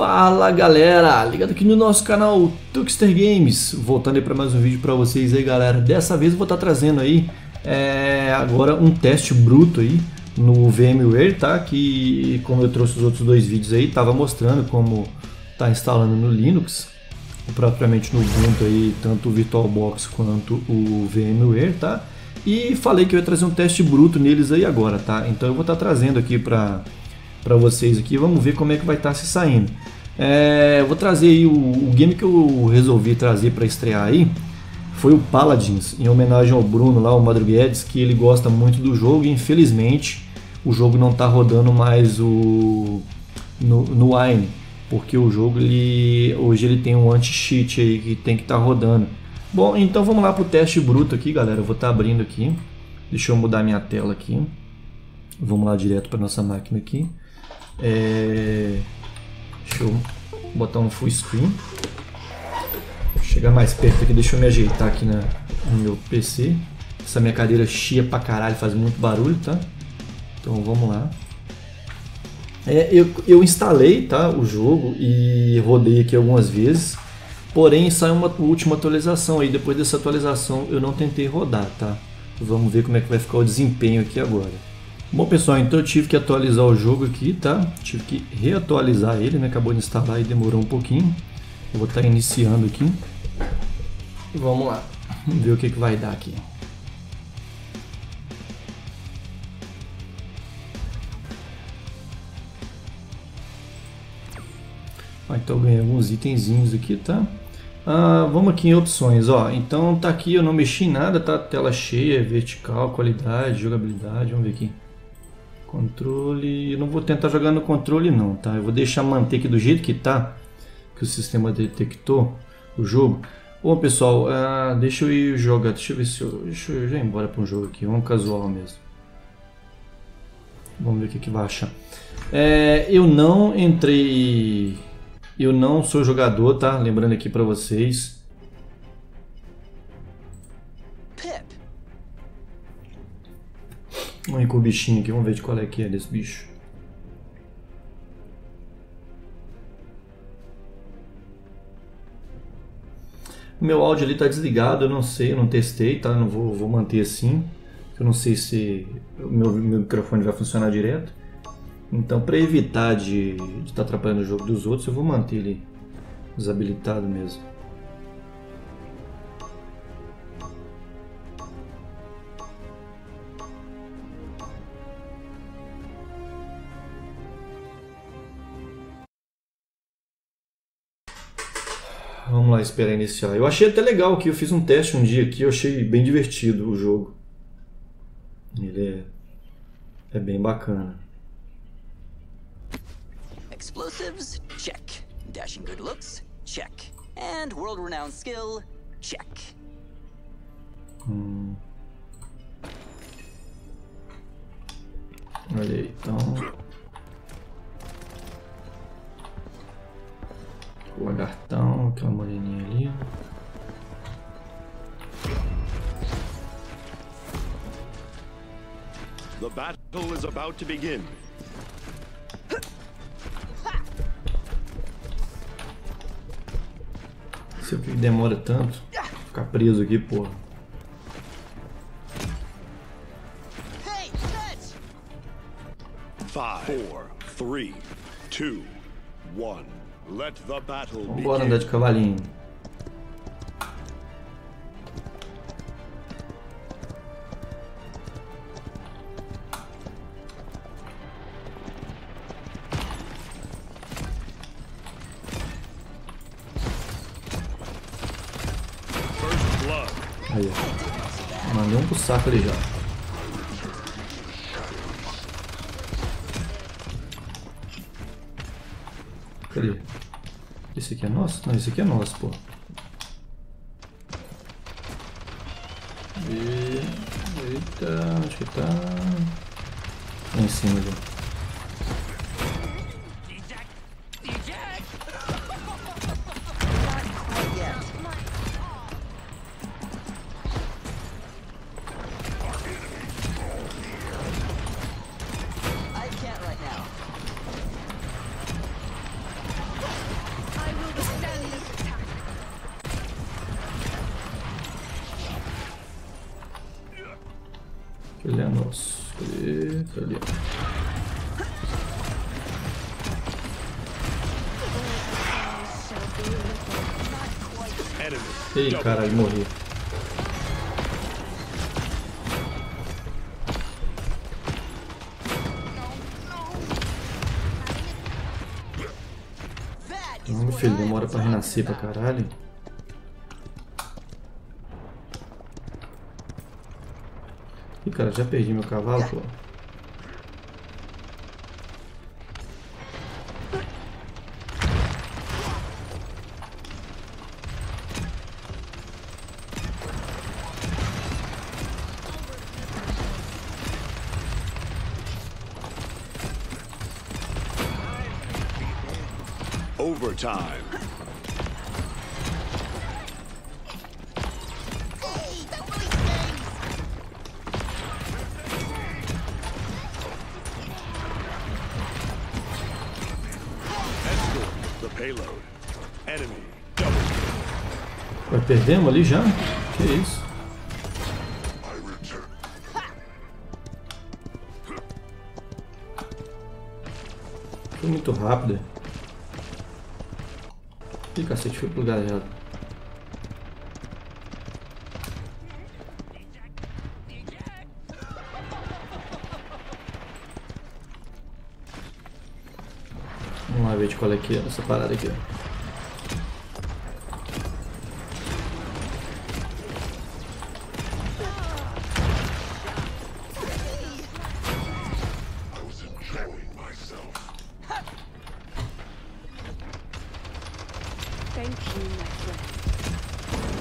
Fala galera, ligado aqui no nosso canal Tuxter Games, voltando aí para mais um vídeo para vocês aí galera. Dessa vez eu vou estar trazendo aí agora um teste bruto aí no VMware, tá? Que como eu trouxe os outros dois vídeos aí, tava mostrando como tá instalando no Linux, propriamente no Ubuntu aí, tanto o VirtualBox quanto o VMware, tá? E falei que eu ia trazer um teste bruto neles aí agora, tá? Então eu vou estar trazendo aqui para vocês aqui, vamos ver como é que vai estar se saindo. Vou trazer aí o game que eu resolvi trazer para estrear aí foi o Paladins, em homenagem ao Bruno lá, o Madruguedes, que ele gosta muito do jogo e infelizmente o jogo não está rodando mais no Wine, porque o jogo hoje ele tem um anti-cheat aí que tem que estar rodando. Bom, então vamos lá para o teste bruto aqui galera, eu vou estar abrindo aqui, deixa eu mudar minha tela aqui, vamos lá direto para nossa máquina aqui. Deixa eu botar um full screen. Vou chegar mais perto aqui, deixa eu me ajeitar aqui no meu PC. Essa minha cadeira chia pra caralho, faz muito barulho, tá? Então vamos lá. Eu instalei, tá, o jogo e rodei aqui algumas vezes. Porém saiu uma última atualização aí. Depois dessa atualização eu não tentei rodar, tá? Vamos ver como é que vai ficar o desempenho aqui agora. Bom pessoal, então eu tive que atualizar o jogo aqui, tá? Tive que reatualizar ele, né? Acabou de instalar e demorou um pouquinho. Eu vou estar iniciando aqui. E vamos lá, vamos ver o que vai dar aqui. Então eu ganhei alguns itenzinhos aqui, tá? Vamos aqui em opções, ó. Então tá aqui, eu não mexi em nada, tá? Tela cheia, vertical, qualidade, jogabilidade, vamos ver aqui. Controle, eu não vou tentar jogar no controle não, tá? Eu vou deixar manter aqui do jeito que tá, que o sistema detectou o jogo. Bom pessoal, deixa eu ir jogar, deixa eu ver se deixa eu já ir embora para um jogo aqui, um casual mesmo. Vamos ver o que vai achar. Eu não entrei, eu não sou jogador, tá? Lembrando aqui para vocês. Vamos ir com o bichinho aqui, vamos ver de qual é que é desse bicho. O meu áudio ali tá desligado, eu não sei, eu não testei, tá? Eu não vou manter assim. Eu não sei se o meu microfone vai funcionar direto. Então, para evitar de estar atrapalhando o jogo dos outros, eu vou manter ele desabilitado mesmo. Vamos lá esperar iniciar. Eu achei até legal que eu fiz um teste um dia aqui, eu achei bem divertido o jogo. Ele é bem bacana. Explosives, check. Dashing good looks, check. And world-renowned skill, check. Olha aí, então... O lagartão, aquela moreninha ali. The battle is about to begin. Não sei por que demora tanto. Ficar preso aqui, porra. Five, 4, 3, 2, 1. Let the battle begin. Bora andar de cavalinho. First blood. Aí, ó. Mandei um pro saco ali já. Cadê? Esse aqui é nosso? Não, esse aqui é nosso, pô. Eita, acho que tá lá em cima ali. Ele é nosso. Cadê? Tá ali. Ei, caralho, morri. Não, meu filho, demora pra renascer pra caralho. Ih, cara, já perdi meu cavalo, pô. Overtime. Escort the payload. Enemy double kill. Vai, perdemos ali já? Que isso? Foi muito rápido. Ih, cacete, foi pro lugar errado. Vamos lá ver de qual é que é essa parada aqui, ó. Thank you, my friend.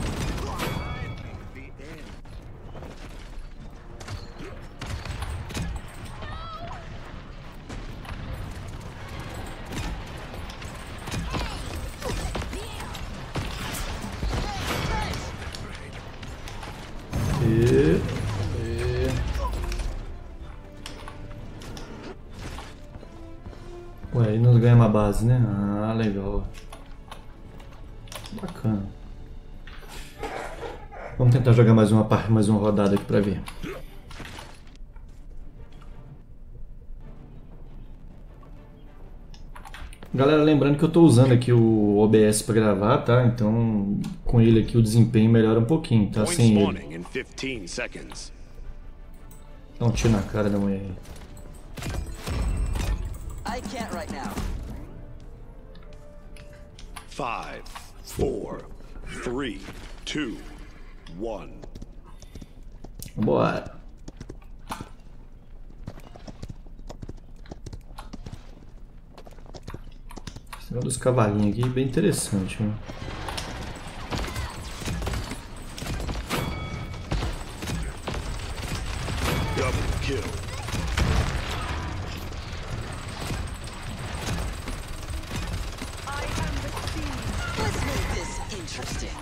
Ué, aí nós ganhamos a base, né? Ah, legal. Bacana. Vamos tentar jogar mais uma parte, mais uma rodada aqui pra ver. Galera, lembrando que eu tô usando aqui o OBS pra gravar, tá? Então, com ele aqui o desempenho melhora um pouquinho, tá? Point Sem ele. spawning in 15 seconds. Dá um tiro na cara da mulher aí. I can't right now. 5, 4, 3, 2, 1. Vambora. Esse negócio dos cavalinhos aqui é bem interessante, né? Double kill. I am the sea. Let's make this interesting.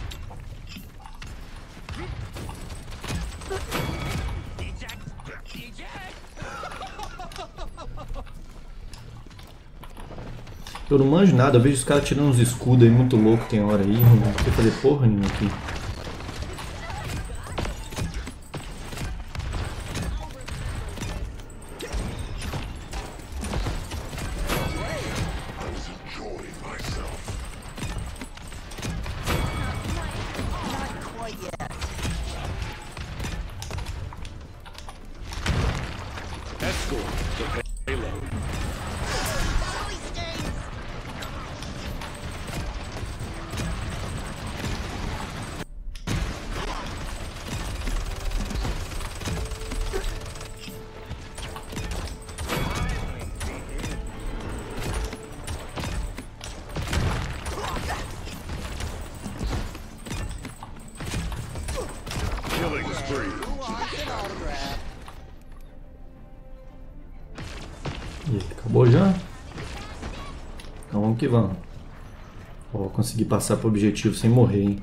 Eu não manjo nada, eu vejo os caras tirando uns escudos aí muito louco, tem hora aí, não sei fazer porra nenhuma aqui. Not quite yet. Escort the payload. Killing spree. E aí, acabou já? Então vamos que vamos. Ó, consegui passar pro objetivo sem morrer, hein?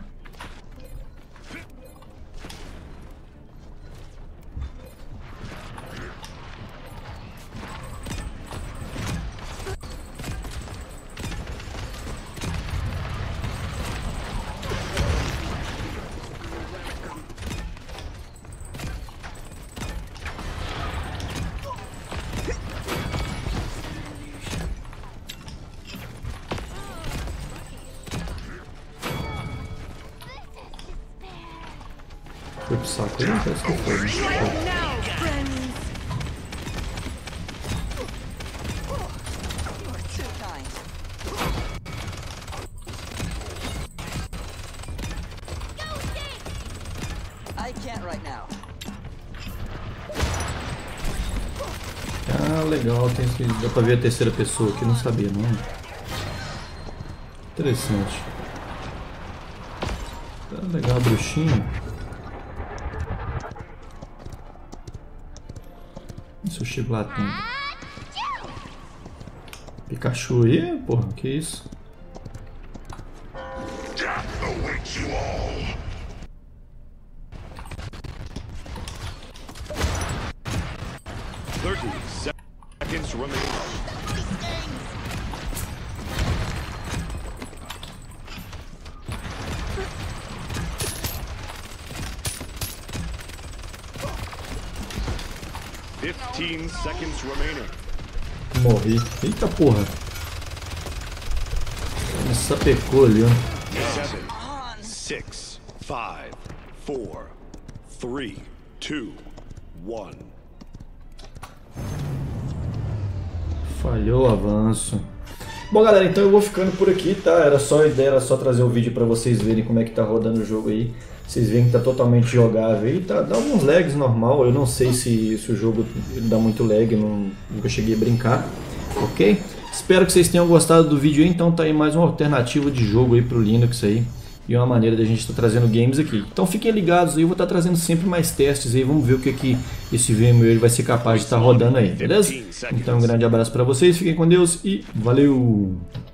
saco aí? Parece que foi, né? Now, friends. You are too kind. I can't right now. Ah, legal, tem esse, dá pra ver a terceira pessoa aqui, não sabia não. Interessante. Tá legal, bruxinho. Se eu chego lá, tem Pikachu aí, porra, que isso? Seconds remaining. 15 seconds remaining. Morri. Eita porra. Me sapecou ali, ó. 7, 6, 5, 4, 3, 2, 1. Falhou o avanço. Bom, galera, então eu vou ficando por aqui, tá? Era só a ideia, era só trazer o vídeo pra vocês verem como é que tá rodando o jogo aí. Vocês veem que tá totalmente jogável aí, tá, dá alguns lags normal, eu não sei se o jogo dá muito lag, nunca cheguei a brincar, ok? Espero que vocês tenham gostado do vídeo aí, então tá aí mais uma alternativa de jogo aí pro Linux aí, e uma maneira da gente estar trazendo games aqui. Então fiquem ligados aí, eu vou estar trazendo sempre mais testes aí, vamos ver o que esse VMware vai ser capaz de estar rodando aí, beleza? Então um grande abraço pra vocês, fiquem com Deus e valeu!